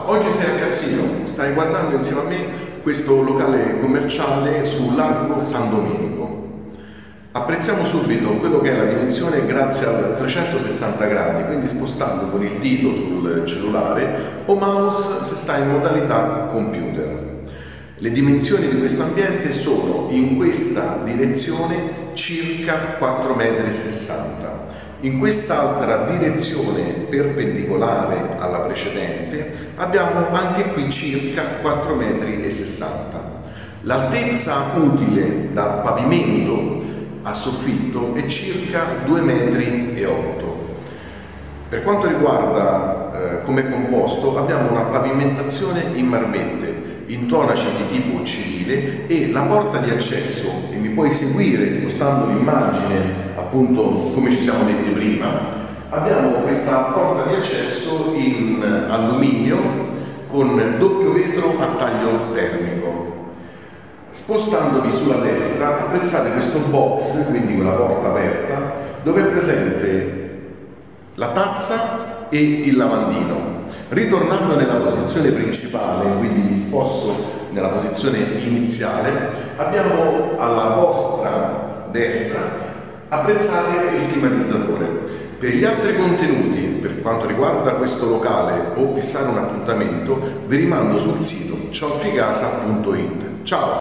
oggi sei a Cassino, stai guardando insieme a me questo locale commerciale su Largo San Domenico. Apprezziamo subito quello che è la dimensione grazie al 360 gradi, quindi spostando con il dito sul cellulare o mouse se stai in modalità computer. Le dimensioni di questo ambiente sono in questa direzione circa 4,60 m. In quest'altra direzione perpendicolare alla precedente abbiamo anche qui circa 4,60 m. L'altezza utile da pavimento a soffitto è circa 2,8 m. Per quanto riguarda come composto, abbiamo una pavimentazione in marmette, in tonaci di tipo civile, e la porta di accesso, e mi puoi seguire spostando l'immagine appunto come ci siamo detti prima, abbiamo questa porta di accesso in alluminio con doppio vetro a taglio termico. Spostandovi sulla destra apprezzate questo box, quindi una porta aperta, dove è presente la tazza e il lavandino. Ritornando nella posizione principale, quindi mi sposto nella posizione iniziale, abbiamo alla vostra destra apprezzate il climatizzatore. Per gli altri contenuti, per quanto riguarda questo locale o fissare un appuntamento, vi rimando sul sito ciofficasa.it. Ciao!